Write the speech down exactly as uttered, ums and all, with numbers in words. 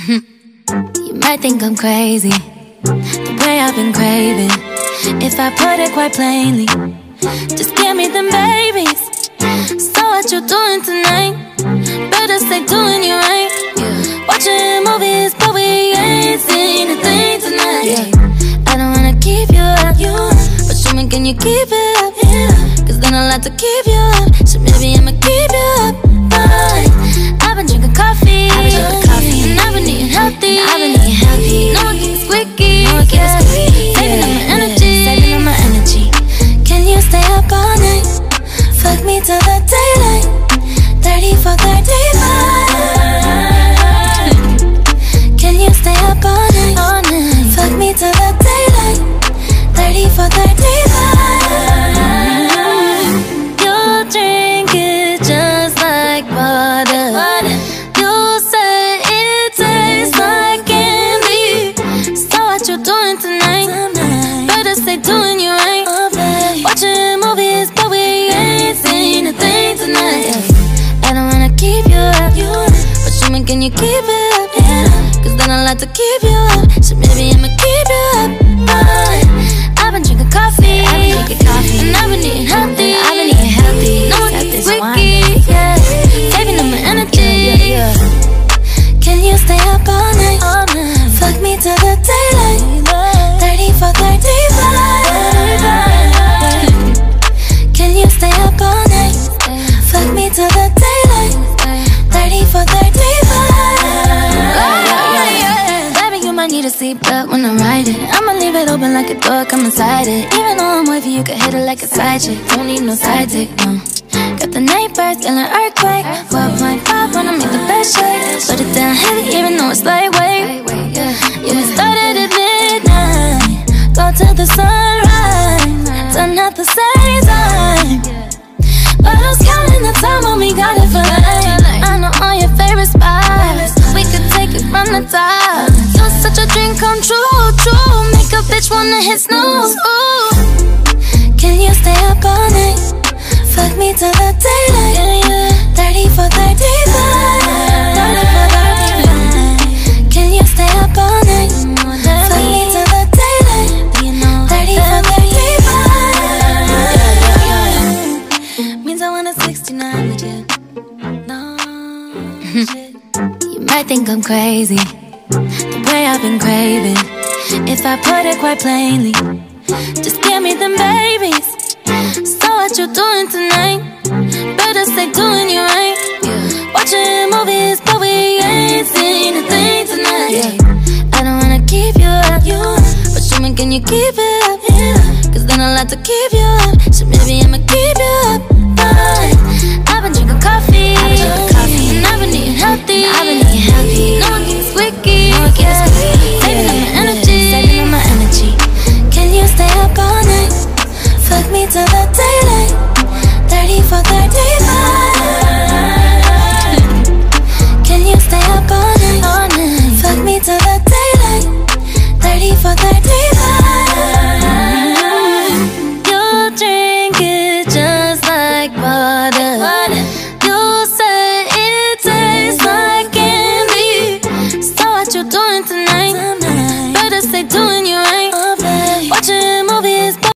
You might think I'm crazy, the way I've been craving. If I put it quite plainly, just give me them babies. So what you doing tonight? Better stay doing you right. Watching movies, but we ain't seen a thing tonight. Yeah. I don't wanna keep you up, you, but show me, can you keep it up? Yeah. Cause then I'll have to keep you up, so maybe I'ma keep you up. But I've been drinking coffee, I've been drinking coffee, and I've been eating healthy. I've been eating healthy. No one keeps squeaky, no one keeps squeaky. Saving up my energy, saving up my energy. Can you stay up all night? Fuck me till the daylight. Thirty for thirty-five. Can you stay up all night? All night. Fuck me till the daylight. Thirty for thirty-five. You drink it just like water. water. You say it tastes like candy. So what you doing tonight? tonight. Better stay doing you right. Oh, watching movies, but we ain't seen a thing tonight. Yeah. I don't wanna keep you up, you, but show me, can you keep it up? Yeah. Cause then I'll have to keep you up, so maybe I'ma keep you up. But I've been drinking coffee, I've been drinking coffee, and I've been eating healthy. I've been eating healthy. No one keeps squeaky, yeah. Saving up my energy. Yeah, yeah, yeah. Can you stay up all night? All night. Fuck me till the daylight. Thirty for thirty-five. Can you stay up all night? Fuck me till the daylight. Thirty for thirty-five. Baby, you might need a seatbelt when I ride it. I'ma leave it open like a door, come inside it. Even though I'm wavy, you can hit it like a side chick. Don't need no side dick, no. Got the night birds, feeling earthquake. twelve point five when I make the best shake. Put it down heavy, even though it's lightweight. Yeah, we started at midnight, go till the sunrise. Done at the same time, but I was counting the time when we got it for life. I know all your favorite spots, we could take it from the top. You're such a dream come true, true. Make a bitch wanna hit snooze. Ooh. Can you stay up all night? Fuck me till the daylight. Thirty for thirty-five. Thirty for thirty-five. Can you stay up all night? Fuck me till the daylight. Thirty for thirty-five. Means I want a sixty-nine with you. No shit. You might think I'm crazy, the way I've been craving. If I put it quite plainly, just give me them babies. So what you doing tonight? Better stay doing you right. Yeah. Watching movies, but we ain't seen a thing tonight. Yeah. I don't wanna keep you up, you, but show me, can you keep it up? Yeah. Cause then I'll have to keep you up,